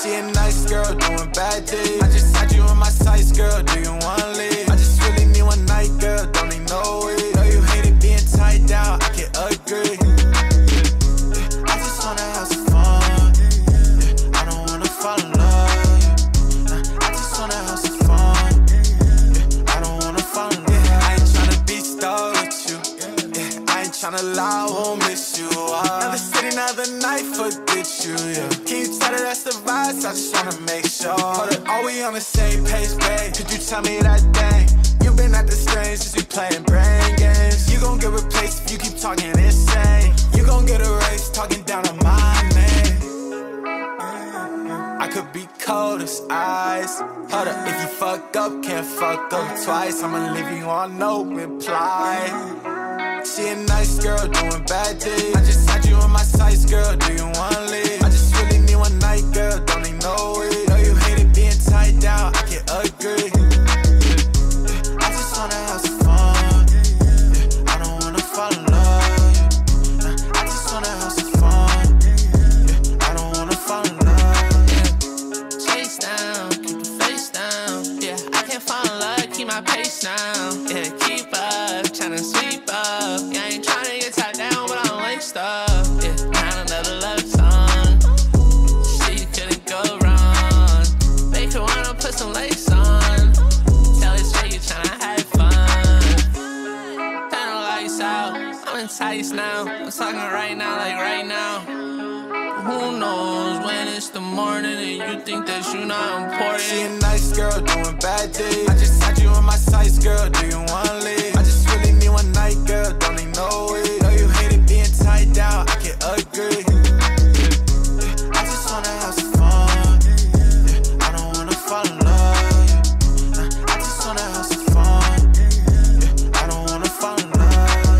She a nice girl doing bad things. I just had you in my sights, girl, do you wanna leave? I just really need one night, girl, don't need no way. Know you hate it being tied down, I can agree. I just wanna have some fun. I don't wanna fall in love. I just wanna have some fun. I don't wanna fall in love. I ain't tryna be stuck with you. I ain't tryna lie, I won't miss you. Another city, another night, forget you, yeah. Can you tell that that's the vibes? I just wanna make sure. Hold up, are we on the same page, babe? Could you tell me that thing? You been at the strange since we playing brain games. You gon' get replaced if you keep talking insane. You gon' get erased talking down on my name. I could be cold as ice. Hold up, if you fuck up, can't fuck up twice. I'ma leave you on no reply. She a nice girl doing bad things. I just had you in my sights, girl, do you wanna leave? I just really need one night, girl, don't need no way. Know you hate it being tied down, I can agree. I just wanna have some fun. I don't wanna fall in love. I just wanna have some fun. I don't wanna fall in love. Chase down, keep the face down. Yeah, I can't fall in love, keep my pace now. Yeah, keep up, tryna sweep up. Yeah, I ain't tryna get tied down, but I'm laced up. Yeah, not another love song. She couldn't go wrong. Make her wanna put some lace on. Tell it straight, you tryna have fun. Turn the lights out, I'm enticed now. I'm talking right now, like right now. Who knows when it's the morning and you think that you not important? She a nice girl doing bad things. I just had you in my sights, girl, do you wanna leave? I just really need one night, girl, don't need no way. Know you hate it being tied down, I can agree. I just wanna have some fun. I don't wanna fall in love. I just wanna have some fun. I don't wanna fall in love.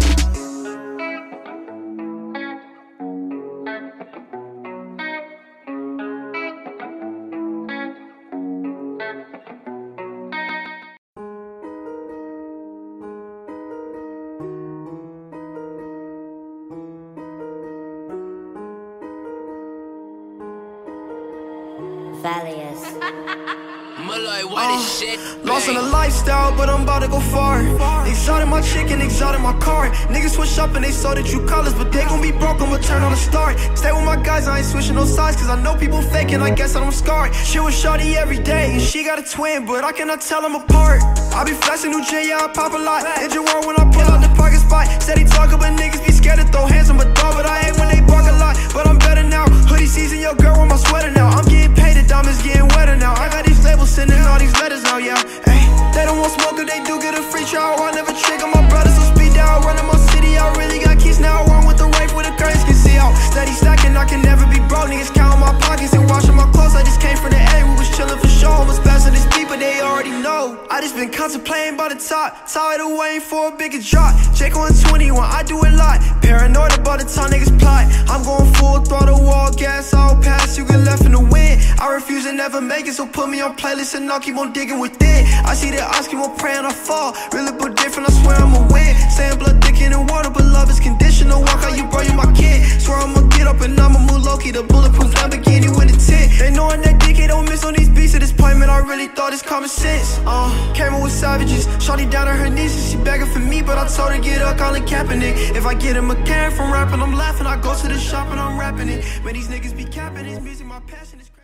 Valius. Malloy, what is shit? Lost in a lifestyle, but I'm about to go far. Exotic my chicken, exotic my car. Niggas switch up and they saw the true colors, but they gon' be broke, I'ma turn on the start. Stay with my guys, I ain't switching no sides, cause I know people faking, I guess I'm scarred. Shit with shawty every day, and she got a twin, but I cannot tell them apart. I be flexing new J, yeah, I pop a lot. Engine war when I pull out the parking spot. Said he talkin', but niggas be scared to throw hands on my dog, but I ain't when they bark a lot. But I'm better now, hoodie season, your girl with my sweater now. I'm getting paid, the diamonds getting wetter now. I got these labels sending all these letters now, yeah. Ay, they don't want smoke, if they do get a free trial. I never trick on my brothers, so speed down. Running my city, I really got keys now. One with the rifle, with the curtains can see out. Steady stacking, I can never be broke. Niggas counting my pockets and washing my clothes. I just came from the A, we was chillin' for sure. Almost passing this beat, but they already know. I just been contemplating by the top, tired of waiting for a bigger drop. Jake on 21, I do a lot. Paranoid about the time niggas plot. I'm going full throttle, wall gas, I'll pass. You get left in the wind. I refuse to never make it, so put me on playlist and I'll keep on digging within. I see the odds keep on praying, I fall. Really but different, I swear I'ma win. Saying blood thicker than water, but love is conditional. Walk out you, bro, you my kid. Swear I'ma get up and I'ma move low-key. The bulletproof Lamborghini with a tint. They knowing that DK don't miss on these beats at this point, man, I really thought it's common sense. Came in with savages, shawty down on her knees and she begging for me, but I told her get up, Colin Kaepernick. If I get him a can from rapping, I'm laughing. I go to the shop and I'm rapping it. Man, these niggas be capping, this music my passion is crazy.